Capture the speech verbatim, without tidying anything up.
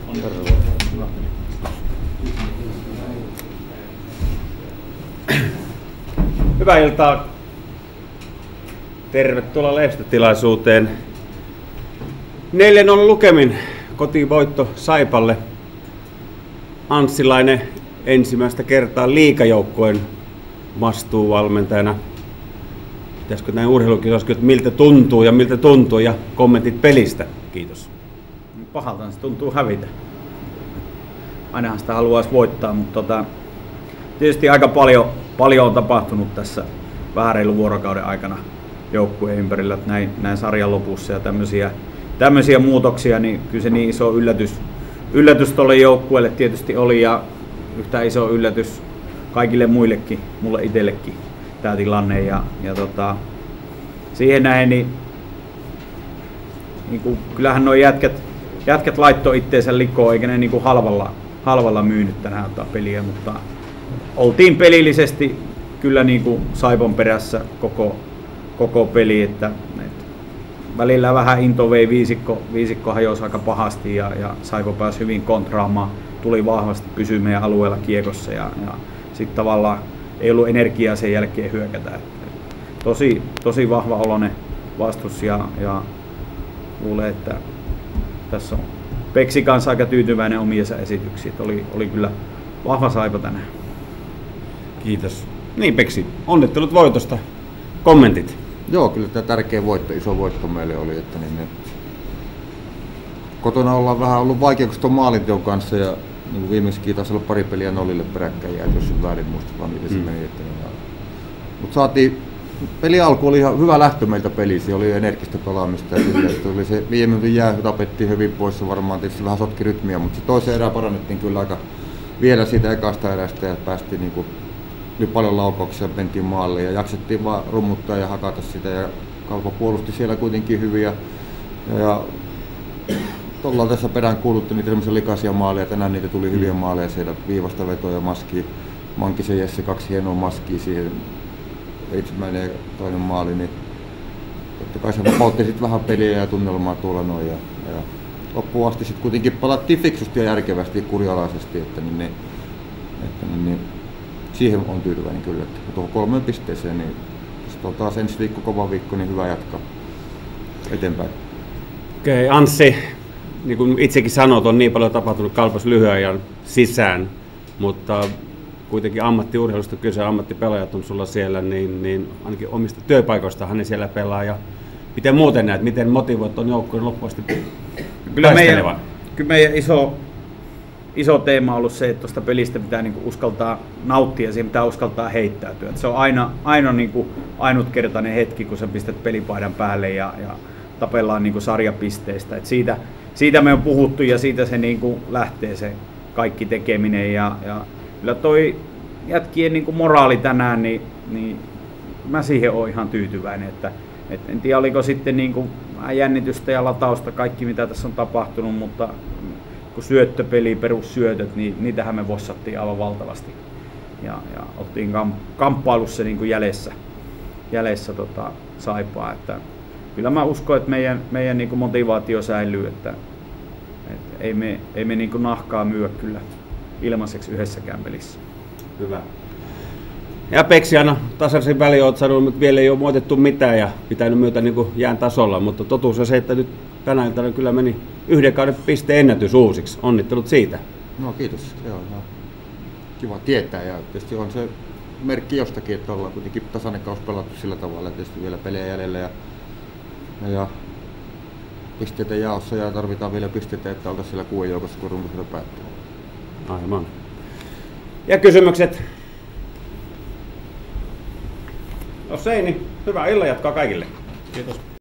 Hyvää iltaa. Tervetuloa lehdistötilaisuuteen. neljä nolla lukemin kotivoitto Saipalle. Anssilainen ensimmäistä kertaa liigajoukkueen vastuuvalmentajana. Pitäisikö näin urheilukisoissa, että miltä tuntuu ja miltä tuntuu ja kommentit pelistä? Kiitos. Pahalta se tuntuu hävitä. Ainahan sitä haluaisi voittaa, mutta tota, tietysti aika paljon, paljon on tapahtunut tässä vähän reilun vuorokauden aikana joukkueen ympärillä, että näin, näin sarjan lopussa ja tämmöisiä, tämmöisiä muutoksia, niin kyllä se niin iso yllätys, yllätys tuolle joukkueelle tietysti oli ja yhtä iso yllätys kaikille muillekin, mulle itsellekin tämä tilanne ja, ja tota, siihen näin, niin, niin kuin, kyllähän nuo jätkät, jätkät laittoi itteensä likoon, eikä ne niin kuin halvalla, halvalla myynyt tänään peliä, mutta oltiin pelillisesti kyllä niin kuin Saipan perässä koko, koko peli, että, että välillä vähän into vei viisikko, viisikko hajosi aika pahasti ja, ja Saipa pääsi hyvin kontraamaan, tuli vahvasti pysyä meidän alueella kiekossa ja, ja sitten tavallaan ei ollut energiaa sen jälkeen hyökätä. Että, tosi, tosi vahva oloinen vastus ja, ja luulen, että tässä on Peksi kanssa aika tyytyväinen omiensa esityksiin. Oli, oli kyllä vahva Saipa tänään. Kiitos. Niin Peksi, onnittelut voitosta. Kommentit? Joo, kyllä tämä tärkeä voitto, iso voitto meille oli. Että niin, niin, kotona ollaan vähän ollut vaikeuksia tuon maalinteon kanssa ja niin kuin viimeksikin taisi olla pari peliä nollille peräkkäin jääty, jos en väärin muistetaan miten se mm. meni. Että, niin, mutta saatiin, peli alku oli ihan hyvä lähtö meiltä pelissä, oli energistä pelaamista ja sille, että oli se viime minuutin jää tapettiin hyvin pois, varmaan tietysti vähän sotki rytmiä, mutta se toisen erään parannettiin kyllä aika vielä siitä ekasta erästä ja päästiin niin kuin, oli paljon laukauksia, mentiin maalle ja jaksettiin vaan rummuttaa ja hakata sitä ja Kalpa puolusti siellä kuitenkin hyvin ja, ja ollaan tässä perään kuuluttu niitä semmoisia likaisia maaleja, tänään niitä tuli hyviä maaleja siellä, viivasta vetoja, maski, Mankisen Jesse kaksi hienoa maskia siihen, ensimmäinen ja toinen maali, niin totta kai se vapautti sitten vähän peliä ja tunnelmaa tuolla noin ja, ja loppuun asti sitten kuitenkin palattiin fiksusti ja järkevästi kurialaisesti, että, niin, niin, että niin, niin, siihen on tyytyväinen kyllä, että tuohon kolmeen pisteeseen, niin sitten on taas ensi viikko, kova viikko, niin hyvä jatkaa eteenpäin. Okei, okay, Anssi, niin kuin itsekin sanot, on niin paljon tapahtunut Kalpas lyhyen ajan sisään, mutta kuitenkin ammattiurheilusta kyse, ammattipelaajat on sulla siellä, niin, niin ainakin omista työpaikoista hän siellä pelaa. Ja miten muuten näet, miten motivoit tuon joukkueen loppuasti kyllä meidän, kyllä meidän iso, iso teema on ollut se, että tuosta pelistä pitää niinku uskaltaa nauttia ja siihen pitää uskaltaa heittäytyä. Se on aina, aina niinku ainutkertainen hetki, kun sä pistät pelipaidan päälle ja, ja tapellaan niinku sarjapisteistä. Et siitä, siitä me on puhuttu ja siitä se niinku lähtee se kaikki tekeminen. Ja, ja kyllä toi jätkien niinku moraali tänään, niin, niin mä siihen oon ihan tyytyväinen. Että, et en tiedä oliko sitten niinku jännitystä ja latausta kaikki mitä tässä on tapahtunut, mutta kun syöttöpeli, perussyötöt, niin niitähän me vossattiin aivan valtavasti. Ja, ja oltiin kamp- kamppailussa niinku jäljessä, jäljessä tota Saipaa. Että kyllä mä uskon, että meidän, meidän niinku motivaatio säilyy, että, että ei me, ei me niinku nahkaa myö kyllä ilmaiseksi yhdessäkään pelissä. Hyvä. Ja Peksi aina tasaisin väliin olet sanonut, että vielä ei ole muotettu mitään ja pitänyt myötä niin kuin jään tasolla, mutta totuus on se, että nyt tänä iltana kyllä meni yhden kauden pisteen ennätys uusiksi. Onnittelut siitä. No kiitos, se on ihan kiva tietää ja tietysti on se merkki jostakin, että ollaan kuitenkin tasainen kausi pelattu sillä tavalla, tietysti vielä pelejä jäljellä ja, ja pisteitä jaossa ja tarvitaan vielä pisteitä, että oltaisiin siellä kuuden joukossa, kun runkosarja päättyy. Aivan. Ja kysymykset? Jos ei, niin hyvää illan jatkaa kaikille. Kiitos.